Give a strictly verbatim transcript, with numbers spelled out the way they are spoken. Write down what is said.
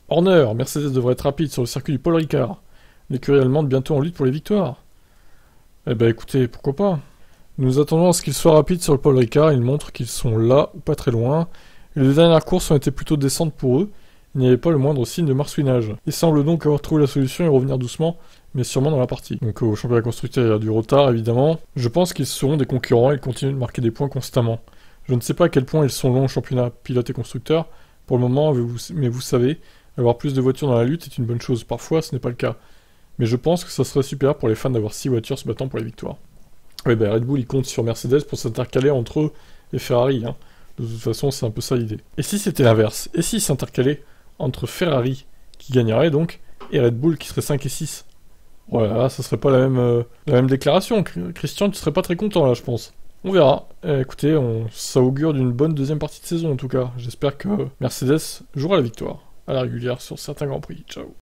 Horner, Mercedes devrait être rapide sur le circuit du Paul Ricard. L'écurie allemande bientôt en lutte pour les victoires. Eh ben écoutez, pourquoi pas. Nous attendons à ce qu'ils soient rapides sur le Paul Ricard, ils montrent qu'ils sont là ou pas très loin. Et les dernières courses ont été plutôt décentes pour eux, il n'y avait pas le moindre signe de marsouinage. Ils semblent donc avoir trouvé la solution et revenir doucement, mais sûrement dans la partie. Donc au championnat constructeur, il y a du retard évidemment. Je pense qu'ils seront des concurrents et continuent de marquer des points constamment. Je ne sais pas à quel point ils sont longs au championnat pilote et constructeur, pour le moment, mais vous savez, avoir plus de voitures dans la lutte est une bonne chose, parfois ce n'est pas le cas. Mais je pense que ça serait super pour les fans d'avoir six voitures se battant pour les victoires. Oui, ben Red Bull, il compte sur Mercedes pour s'intercaler entre eux et Ferrari. Hein. De toute façon, c'est un peu ça l'idée. Et si c'était l'inverse? Et s'ils s'intercalaient entre Ferrari, qui gagnerait donc, et Red Bull, qui serait cinq et six? Voilà, ça serait pas la même, euh, la même déclaration. Christian, tu serais pas très content là, je pense. On verra. Eh, écoutez, on... ça augure d'une bonne deuxième partie de saison en tout cas. J'espère que Mercedes jouera la victoire à la régulière sur certains Grands Prix. Ciao.